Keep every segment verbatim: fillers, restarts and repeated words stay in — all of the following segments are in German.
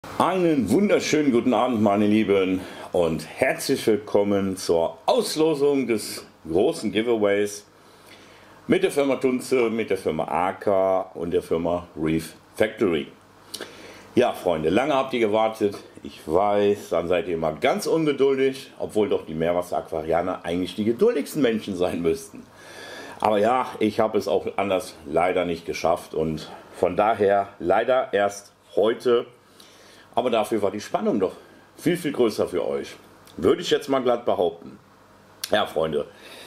Einen wunderschönen guten Abend, meine Lieben, und herzlich willkommen zur Auslosung des großen Giveaways mit der Firma Tunze, mit der Firma A K und der Firma Reef Factory. Ja, Freunde, lange habt ihr gewartet. Ich weiß, dann seid ihr immer ganz ungeduldig, obwohl doch die Meerwasser-Aquarianer eigentlich die geduldigsten Menschen sein müssten. Aber ja, ich habe es auch anders leider nicht geschafft und von daher leider erst heute. Aber dafür war die Spannung doch viel, viel größer für euch. Würde ich jetzt mal glatt behaupten. Ja, Freunde,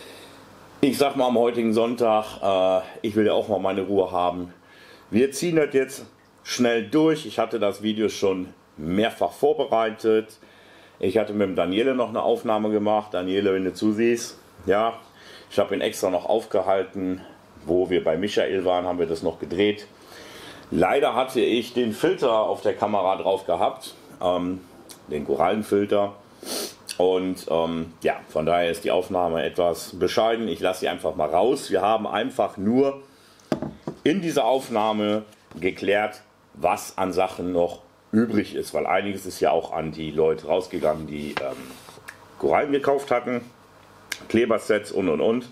ich sag mal am heutigen Sonntag, äh, ich will ja auch mal meine Ruhe haben. Wir ziehen das jetzt schnell durch. Ich hatte das Video schon mehrfach vorbereitet. Ich hatte mit dem Daniele noch eine Aufnahme gemacht. Daniele, wenn du zusiehst, ja, ich habe ihn extra noch aufgehalten. Wo wir bei Michael waren, haben wir das noch gedreht. Leider hatte ich den Filter auf der Kamera drauf gehabt, ähm, den Korallenfilter, und ähm, ja, von daher ist die Aufnahme etwas bescheiden. Ich lasse sie einfach mal raus. Wir haben einfach nur in dieser Aufnahme geklärt, was an Sachen noch übrig ist, weil einiges ist ja auch an die Leute rausgegangen, die ähm, Korallen gekauft hatten, Klebersets und und und.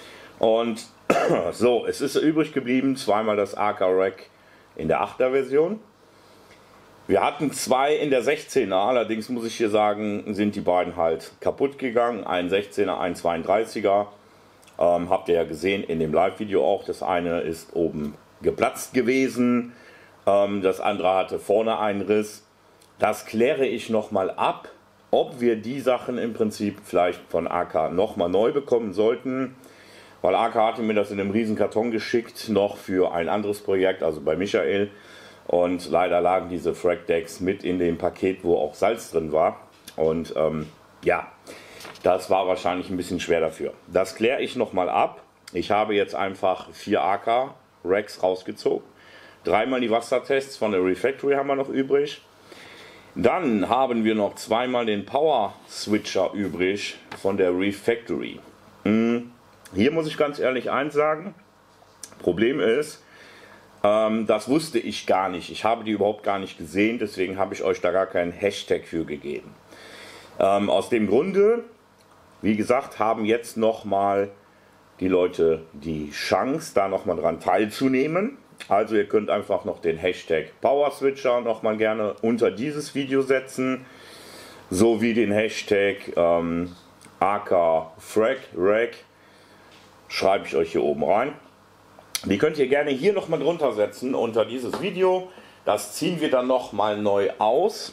Und so, es ist übrig geblieben zweimal das A K-Rack in der achter Version. Wir hatten zwei in der sechzehner, allerdings muss ich hier sagen, sind die beiden halt kaputt gegangen. Ein sechzehner, ein zweiunddreißiger. Ähm, habt ihr ja gesehen in dem Live-Video auch. Das eine ist oben geplatzt gewesen, ähm, das andere hatte vorne einen Riss. Das kläre ich nochmal ab, ob wir die Sachen im Prinzip vielleicht von A K nochmal neu bekommen sollten. Weil A K hatte mir das in einem riesen Karton geschickt, noch für ein anderes Projekt, also bei Michael. Und leider lagen diese Frac Decks mit in dem Paket, wo auch Salz drin war. Und ähm, ja, das war wahrscheinlich ein bisschen schwer dafür. Das kläre ich nochmal ab. Ich habe jetzt einfach vier A K Racks rausgezogen. Dreimal die Wassertests von der Reef Factory haben wir noch übrig. Dann haben wir noch zweimal den Power Switcher übrig von der Reef Factory. Hm. Hier muss ich ganz ehrlich eins sagen, Problem ist, ähm, das wusste ich gar nicht. Ich habe die überhaupt gar nicht gesehen, deswegen habe ich euch da gar keinen Hashtag für gegeben. Ähm, aus dem Grunde, wie gesagt, haben jetzt nochmal die Leute die Chance, da nochmal dran teilzunehmen. Also ihr könnt einfach noch den Hashtag PowerSwitcher nochmal gerne unter dieses Video setzen, sowie den Hashtag ähm, A K Frac Rack. Schreibe ich euch hier oben rein. Die könnt ihr gerne hier nochmal drunter setzen unter dieses Video. Das ziehen wir dann nochmal neu aus.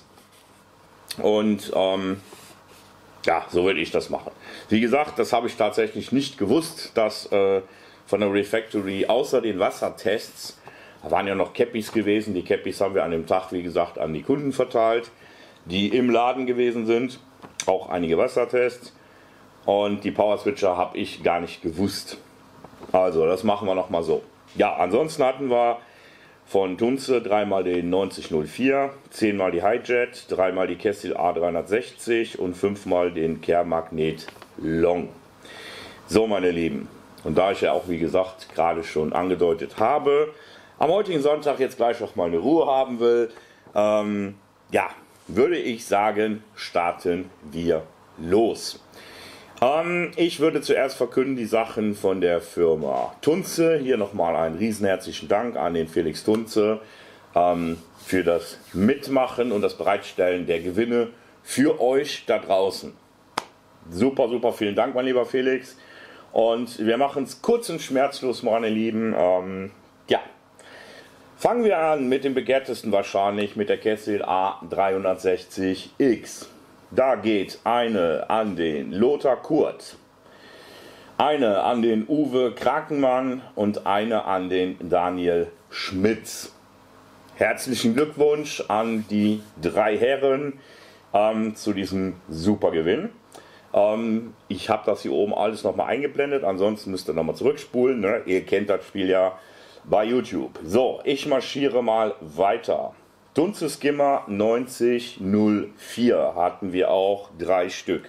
Und ähm, ja, so will ich das machen. Wie gesagt, das habe ich tatsächlich nicht gewusst, dass äh, von der Reef Factory außer den Wassertests, da waren ja noch Cappies gewesen. Die Cappies haben wir an dem Tag, wie gesagt, an die Kunden verteilt, die im Laden gewesen sind. Auch einige Wassertests. Und die Power Switcher habe ich gar nicht gewusst. Also das machen wir nochmal so. Ja, ansonsten hatten wir von Tunze dreimal den neunzig null vier, zehnmal die Hijet, dreimal die Kessil A dreihundertsechzig und fünfmal den Kehrmagnet Long. So, meine Lieben, und da ich ja auch, wie gesagt, gerade schon angedeutet habe, am heutigen Sonntag jetzt gleich noch mal eine Ruhe haben will, ähm, ja, würde ich sagen, starten wir los. Ähm, ich würde zuerst verkünden die Sachen von der Firma Tunze. Hier nochmal einen riesen herzlichen Dank an den Felix Tunze ähm, für das Mitmachen und das Bereitstellen der Gewinne für euch da draußen. Super, super, vielen Dank, mein lieber Felix. Und wir machen es kurz und schmerzlos, meine Lieben. Ähm, ja, fangen wir an mit dem begehrtesten wahrscheinlich, mit der Kessil A dreihundertsechzig X. Da geht eine an den Lothar Kurt, eine an den Uwe Krakenmann und eine an den Daniel Schmitz. Herzlichen Glückwunsch an die drei Herren ähm, zu diesem super Gewinn. Ähm, ich habe das hier oben alles nochmal eingeblendet, ansonsten müsst ihr nochmal zurückspulen. Ne? Ihr kennt das Spiel ja bei YouTube. So, ich marschiere mal weiter. Tunze Skimmer neunzig null vier hatten wir auch drei Stück.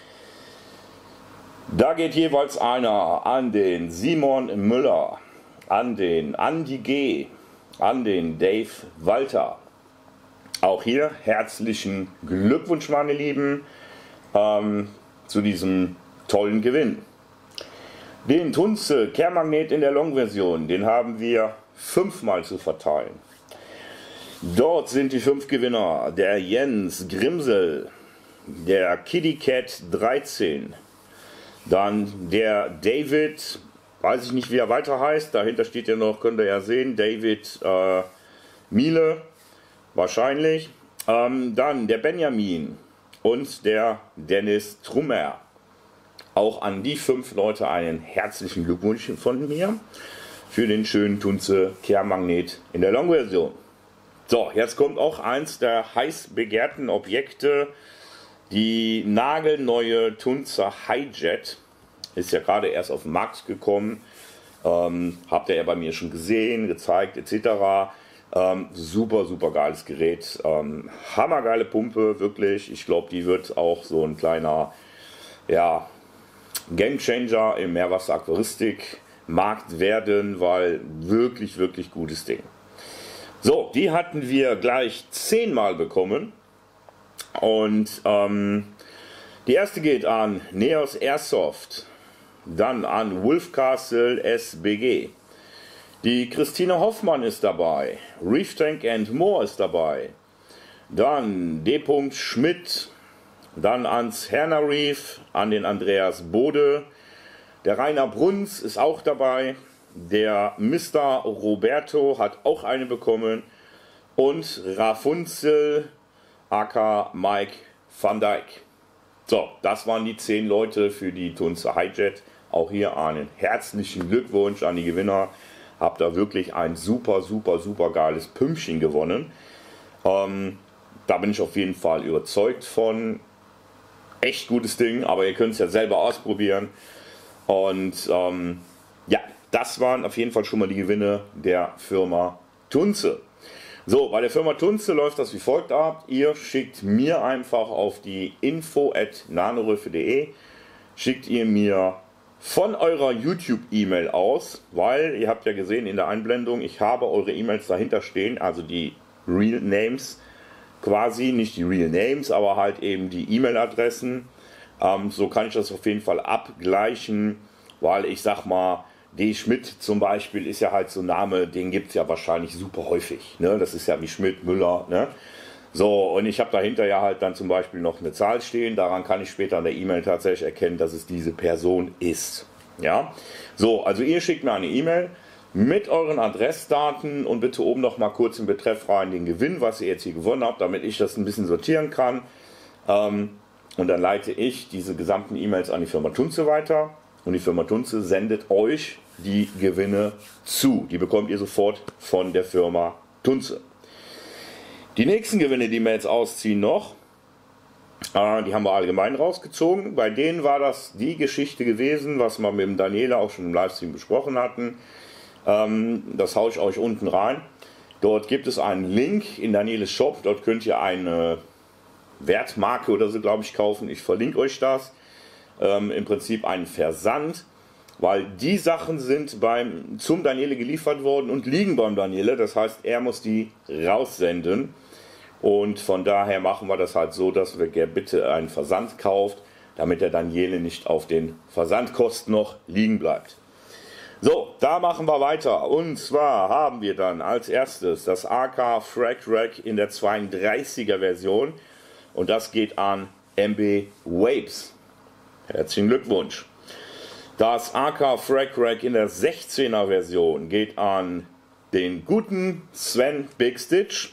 Da geht jeweils einer an den Simon Müller, an den Andi G., an den Dave Walter, Auch hier herzlichen Glückwunsch, meine Lieben, ähm, zu diesem tollen Gewinn. Den Tunze Kehrmagnet in der Long-Version, den haben wir fünfmal zu verteilen. Dort sind die fünf Gewinner: der Jens Grimsel, der Kitty Cat dreizehn, dann der David, weiß ich nicht, wie er weiter heißt, dahinter steht ja noch, könnt ihr ja sehen, David äh, Miele, wahrscheinlich, ähm, dann der Benjamin und der Dennis Trummer. Auch an die fünf Leute einen herzlichen Glückwunsch von mir für den schönen Tunze Kehrmagnet in der Long-Version. So, jetzt kommt auch eins der heiß begehrten Objekte, die nagelneue Tunze Hi-Jet. Ist ja gerade erst auf den Markt gekommen, ähm, habt ihr ja bei mir schon gesehen, gezeigt et cetera. Ähm, super, super geiles Gerät, ähm, hammergeile Pumpe, wirklich. Ich glaube, die wird auch so ein kleiner, ja, Gamechanger im Meerwasser-Aquaristik-Markt werden, weil wirklich, wirklich gutes Ding. So, die hatten wir gleich zehnmal bekommen und ähm, die erste geht an Neos Airsoft, dann an Wolfcastle S B G, die Christine Hoffmann ist dabei, Reef Tank and More ist dabei, dann D. Schmidt, dann ans Herner Reef, an den Andreas Bode, der Rainer Bruns ist auch dabei, der Mister Roberto hat auch eine bekommen und Rafunzel aka Mike van Dijk. So, das waren die zehn Leute für die Tunze Hi-Jet. Auch hier einen herzlichen Glückwunsch an die Gewinner. Habt da wirklich ein super, super, super geiles Pümpchen gewonnen. Ähm, da bin ich auf jeden Fall überzeugt von. Echt gutes Ding, aber ihr könnt es ja selber ausprobieren. Und ähm, ja, das waren auf jeden Fall schon mal die Gewinne der Firma Tunze. So, bei der Firma Tunze läuft das wie folgt ab. Ihr schickt mir einfach auf die info at nanoröfe punkt de, schickt ihr mir von eurer YouTube-E-Mail aus, weil ihr habt ja gesehen in der Einblendung, ich habe eure E-Mails dahinter stehen, also die Real Names, quasi nicht die Real Names, aber halt eben die E-Mail-Adressen. Ähm, so kann ich das auf jeden Fall abgleichen, weil ich sag mal, D. Schmidt zum Beispiel ist ja halt so ein Name, den gibt es ja wahrscheinlich super häufig. Ne? Das ist ja wie Schmidt, Müller. Ne? So, und ich habe dahinter ja halt dann zum Beispiel noch eine Zahl stehen. Daran kann ich später in der E-Mail tatsächlich erkennen, dass es diese Person ist. Ja? So, also ihr schickt mir eine E-Mail mit euren Adressdaten und bitte oben noch mal kurz im Betreff rein den Gewinn, was ihr jetzt hier gewonnen habt, damit ich das ein bisschen sortieren kann. Ähm, und dann leite ich diese gesamten E-Mails an die Firma Tunze weiter. Und die Firma Tunze sendet euch die Gewinne zu. Die bekommt ihr sofort von der Firma Tunze. Die nächsten Gewinne, die wir jetzt ausziehen noch, äh, die haben wir allgemein rausgezogen. Bei denen war das die Geschichte gewesen, was wir mit dem Daniele auch schon im Livestream besprochen hatten. Ähm, das haue ich euch unten rein. Dort gibt es einen Link in Danieles Shop. Dort könnt ihr eine Wertmarke oder so, glaube ich, kaufen. Ich verlinke euch das. Ähm, Im Prinzip einen Versand, weil die Sachen sind beim, zum Daniele geliefert worden und liegen beim Daniele. Das heißt, er muss die raussenden. Und von daher machen wir das halt so, dass wir bitte einen Versand kauft, damit der Daniele nicht auf den Versandkosten noch liegen bleibt. So, da machen wir weiter. Und zwar haben wir dann als erstes das A K Frag Rack in der zweiunddreißiger Version. Und das geht an M B Waves. Herzlichen Glückwunsch. Das A K Frag Rack in der sechzehner Version geht an den guten Sven Big Stitch.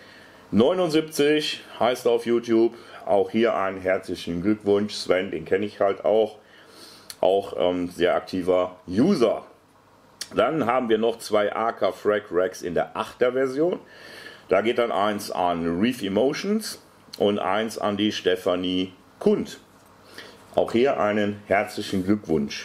neunundsiebzig heißt auf YouTube. Auch hier einen herzlichen Glückwunsch. Sven, den kenne ich halt auch. Auch ähm, sehr aktiver User. Dann haben wir noch zwei A K Frag Racks in der achter Version. Da geht dann eins an Reef Emotions und eins an die Stefanie Kund. Auch hier einen herzlichen Glückwunsch.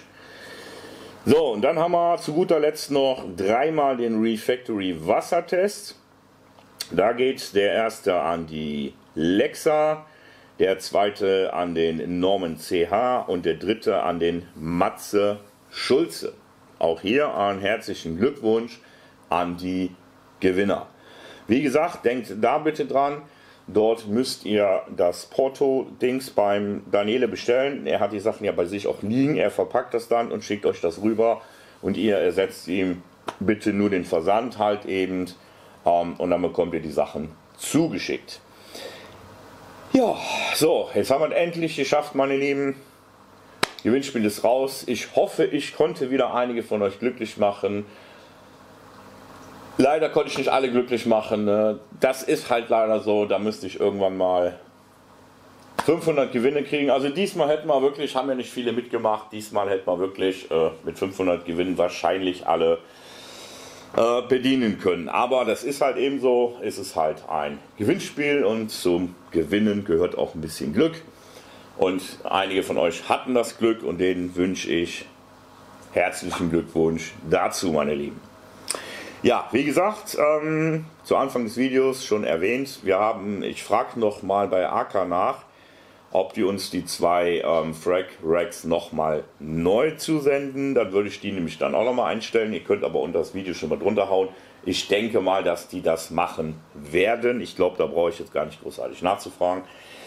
So, und dann haben wir zu guter Letzt noch dreimal den Reef Factory Wassertest. Da geht der erste an die Lexa, der zweite an den Norman C H und der dritte an den Matze Schulze. Auch hier einen herzlichen Glückwunsch an die Gewinner. Wie gesagt, denkt da bitte dran, Dort müsst ihr das Porto-Dings beim Daniele bestellen. Er hat die Sachen ja bei sich auch liegen. Er verpackt das dann und schickt euch das rüber. Und ihr ersetzt ihm bitte nur den Versand halt eben. Ähm, und dann bekommt ihr die Sachen zugeschickt. Ja, so, jetzt haben wir es endlich geschafft, meine Lieben. Gewinnspiel ist raus. Ich hoffe, ich konnte wieder einige von euch glücklich machen. Leider konnte ich nicht alle glücklich machen. Ne? Das ist halt leider so. Da müsste ich irgendwann mal fünfhundert Gewinne kriegen. Also diesmal hätten wir wirklich, haben ja nicht viele mitgemacht. Diesmal hätten wir wirklich äh, mit fünfhundert Gewinnen wahrscheinlich alle äh, bedienen können. Aber das ist halt eben so. Es ist halt ein Gewinnspiel und zum Gewinnen gehört auch ein bisschen Glück. Und einige von euch hatten das Glück und denen wünsche ich herzlichen Glückwunsch dazu, meine Lieben. Ja, wie gesagt, ähm, zu Anfang des Videos schon erwähnt, wir haben, ich frage noch mal bei A K nach, ob die uns die zwei ähm, Frag Racks nochmal neu zusenden. Dann würde ich die nämlich dann auch nochmal einstellen. Ihr könnt aber unter das Video schon mal drunter hauen. Ich denke mal, dass die das machen werden. Ich glaube, da brauche ich jetzt gar nicht großartig nachzufragen.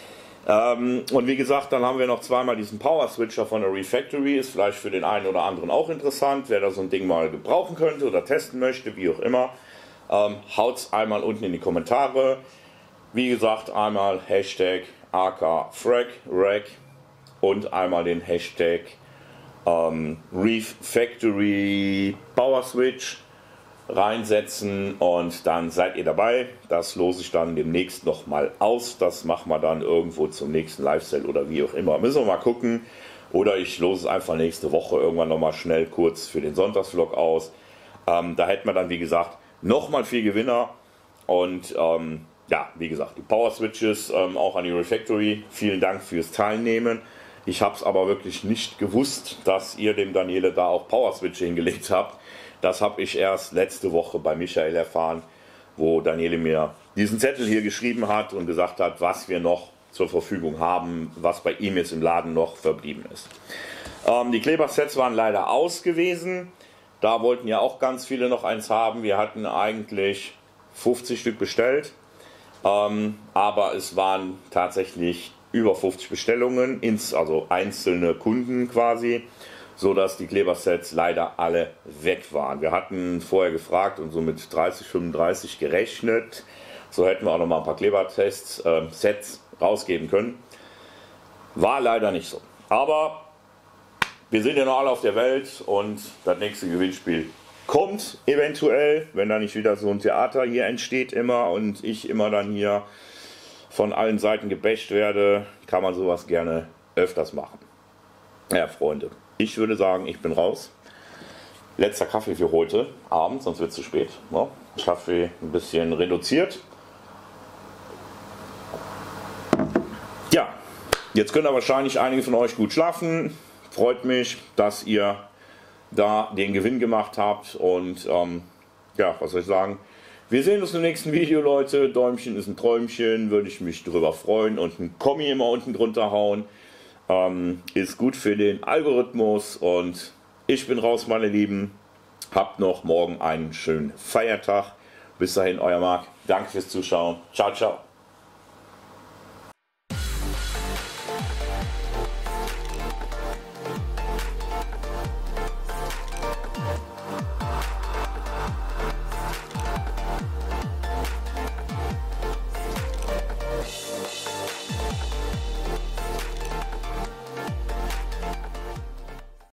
Ähm, und wie gesagt, dann haben wir noch zweimal diesen Power Switcher von der Refactory. Ist vielleicht für den einen oder anderen auch interessant, wer da so ein Ding mal gebrauchen könnte oder testen möchte, wie auch immer. Ähm, Haut es einmal unten in die Kommentare. Wie gesagt, einmal Hashtag A K Frag Rack und einmal den Hashtag ähm, Refactory Power Switch reinsetzen und dann seid ihr dabei. Das lose ich dann demnächst nochmal aus. Das machen wir dann irgendwo zum nächsten Live-Sale oder wie auch immer. Müssen wir mal gucken. Oder ich lose es einfach nächste Woche irgendwann nochmal schnell kurz für den Sonntagsvlog aus. Ähm, da hätten wir dann, wie gesagt, nochmal vier Gewinner. Und ähm, ja, wie gesagt, die Power Switches ähm, auch an die Refactory. Vielen Dank fürs Teilnehmen. Ich habe es aber wirklich nicht gewusst, dass ihr dem Daniele da auch Power Switch hingelegt habt. Das habe ich erst letzte Woche bei Michael erfahren, wo Daniele mir diesen Zettel hier geschrieben hat und gesagt hat, was wir noch zur Verfügung haben, was bei ihm jetzt im Laden noch verblieben ist. Ähm, die Klebersets waren leider aus gewesen. Da wollten ja auch ganz viele noch eins haben. Wir hatten eigentlich fünfzig Stück bestellt, ähm, aber es waren tatsächlich über fünfzig Bestellungen, ins, also einzelne Kunden quasi, so dass die Klebersets leider alle weg waren. Wir hatten vorher gefragt und so mit dreißig, fünfunddreißig gerechnet. So hätten wir auch noch mal ein paar Klebertests, äh, Sets rausgeben können. War leider nicht so. Aber wir sind ja noch alle auf der Welt und das nächste Gewinnspiel kommt eventuell, wenn da nicht wieder so ein Theater hier entsteht immer und ich immer dann hier von allen Seiten gebasht werde, kann man sowas gerne öfters machen. Ja, Freunde. Ich würde sagen, ich bin raus. Letzter Kaffee für heute Abend, sonst wird es zu spät. Ja, Kaffee ein bisschen reduziert. Ja, jetzt können da wahrscheinlich einige von euch gut schlafen. Freut mich, dass ihr da den Gewinn gemacht habt. Und ähm, ja, was soll ich sagen? Wir sehen uns im nächsten Video, Leute. Däumchen ist ein Träumchen, würde ich mich drüber freuen. Und ein Kommi immer unten drunter hauen. Ähm, ist gut für den Algorithmus und ich bin raus, meine Lieben. Habt noch morgen einen schönen Feiertag. Bis dahin, euer Marc. Danke fürs Zuschauen. Ciao, ciao.